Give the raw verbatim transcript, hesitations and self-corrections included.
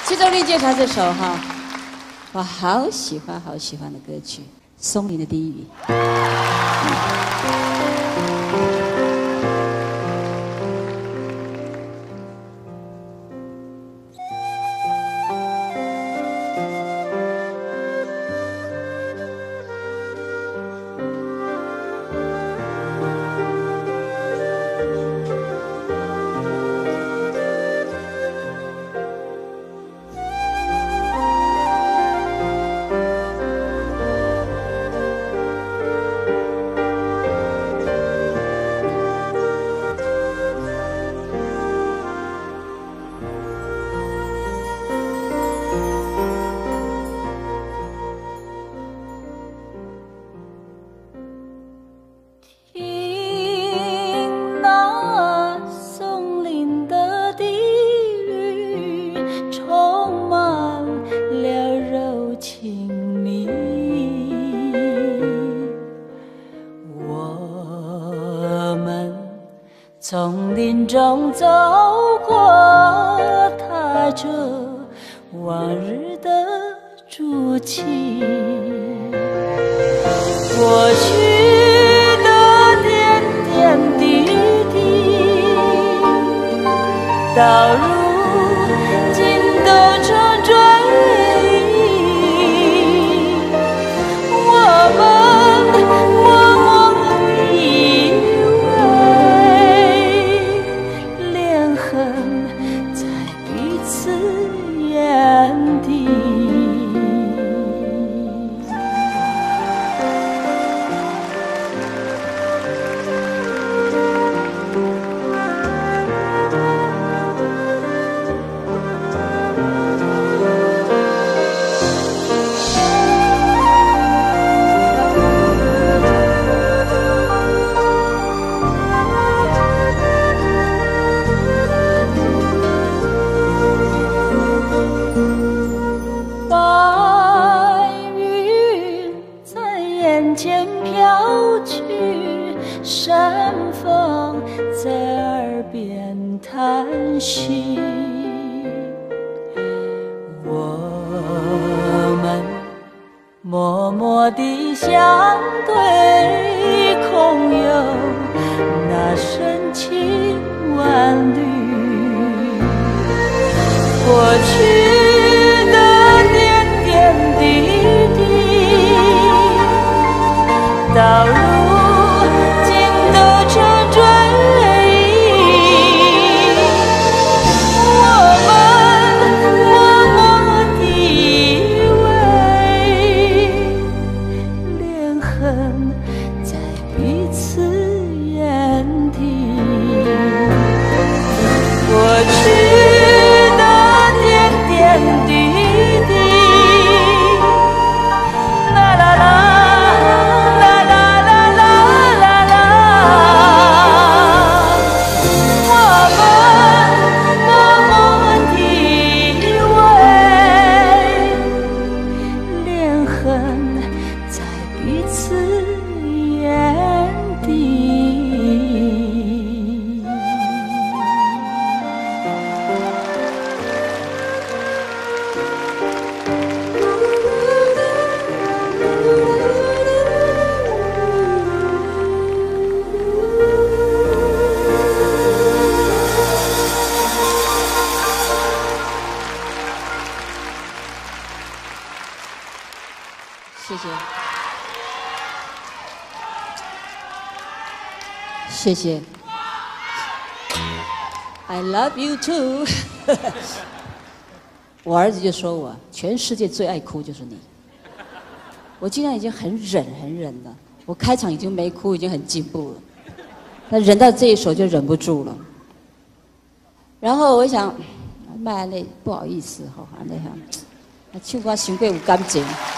其中丽介绍这首哈，我好喜欢好喜欢的歌曲《松林的低语》。 丛林中走过，踏着往日的足迹，过去的点点滴滴，到如今都成追忆。我们默默以为恋恨在彼此眼底。眼前飘去，山风在耳边叹息。我们默默地相对，空有那深情万缕。过去的点点滴滴，到如今都成追忆。我们默默地以为恋恨在彼此眼底。过去的点点滴滴，啦啦啦。在彼此眼底。 谢谢，谢谢 ，I love you too 。我儿子就说我全世界最爱哭就是你。我今天已经很忍很忍了，我开场已经没哭，已经很进步了。那忍到这一首就忍不住了。然后我想，卖那不好意思吼，安尼哈，唱歌伤过有感情。